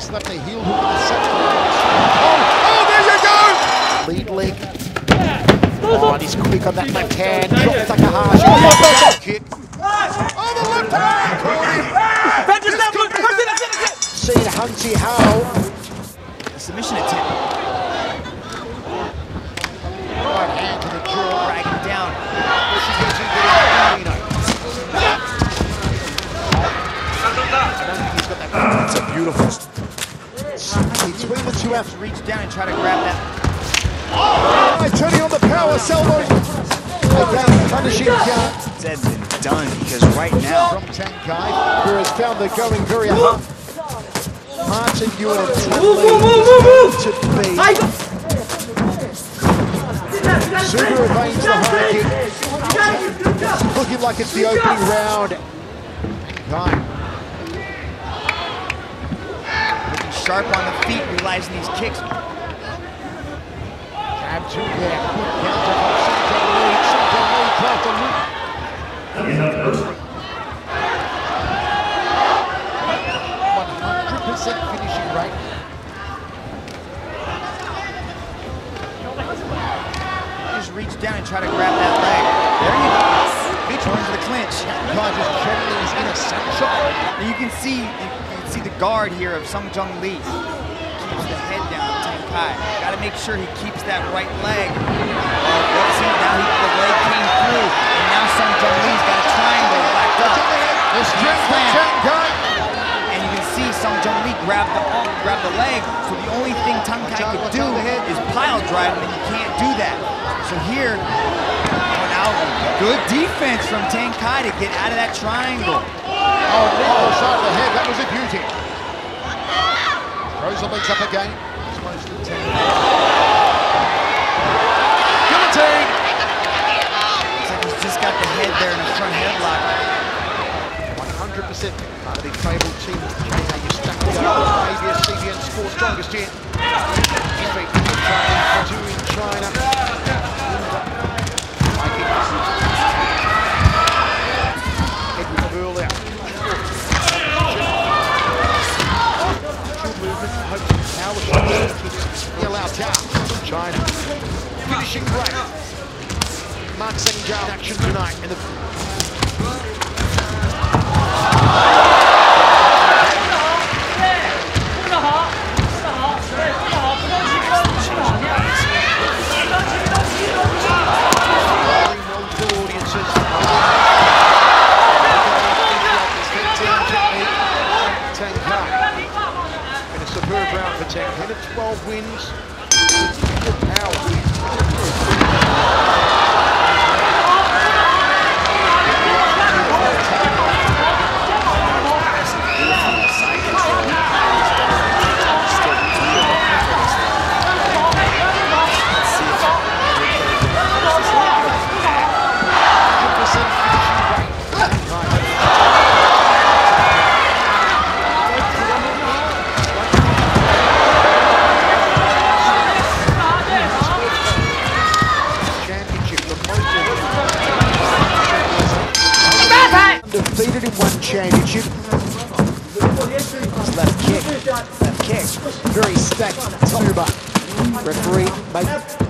Left a heel hook in the second. Oh, there you go! Lead leg. Oh, and he's quick on that left hand. Drops Takahashi. Kick. Oh, the left hand! Seen Hunty Howe. Submission attempt. Right hand to the jaw. Drag him down. It's a beautiful. Between the two F's. Reach down and try to grab that. Oh! Turning on the power salvo. Again, punishing count. Said and done because right now. From Tang Kai, who has found the going very hard. Martin Ewan and to be. Suba evades the high kick. Looking like it's the opening round. Kai. Sharp on the feet, realizing these kicks. Jab to there. Good counter from Sanjay Lee. Sanjay Lee tries to loop. 100% finishing rate. Just reach down and try to grab that leg. There you go. Reach into the clinch. Kai just channeling his inner sunshine. And you can see the guard here of Sung Jung Lee. Keeps the head down of Tang Kai. Got to make sure he keeps that right leg. See, now the leg came through, and now Sung Jung Lee's got a triangle backed up. The strength of Tang Kai. And you can see Sung Jung Lee grab the leg. So the only thing Tang Kai could do is pile drive, and you can't do that. So here, now good defense from Tang Kai to get out of that triangle. Oh, shot of the head, that was a beauty. Throws the legs up again. Guillotine! Looks like he's just got the head there in the front headlock. 100% part of the tribal team. How you stack it up. ABS CBN Sports strongest in. Entry in China, two in China. Edwin Burl out. China. Finishing right. Mark Sengjao in action tonight. In the superb round for Tang. 10 of 12 wins. Good power. Defeated in one championship. Left kick, very stacked. Suba. Referee made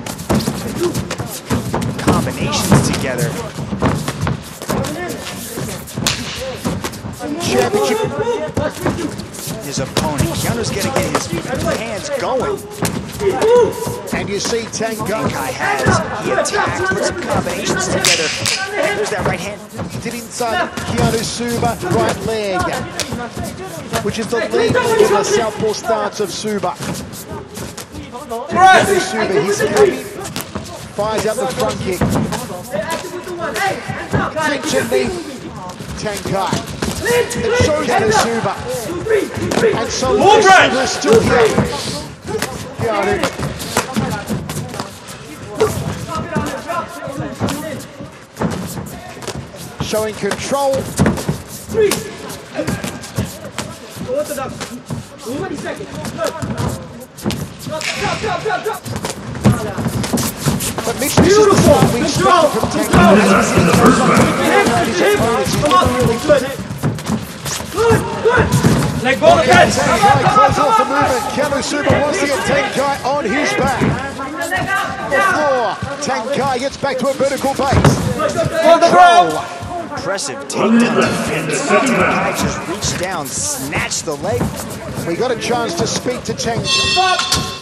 Combinations together. Championship. His opponent, Keanu's gonna get his hands going. And you see Tang Kai He attacked, put some combinations together. There's that right hand. did inside Keanu Suba, right leg, which is the lead in the southpaw stance of Suba. Keanu Suba, he's coming, fires out the front kick. Clinch and knee, Tang Kai. It shows Keanu Suba. And so Suba's still here. Keanu. Showing control. But Mitch, this is the one we strong from Tang Kai. Leg ball again. Close off from Kamasuba wants to get Tang Kai on his back. The floor. Tang Kai gets back to a vertical base. On the ground. Impressive takedown defense. Tang Kai just reached down, snatched the leg. We got a chance to speak to Tang Kai.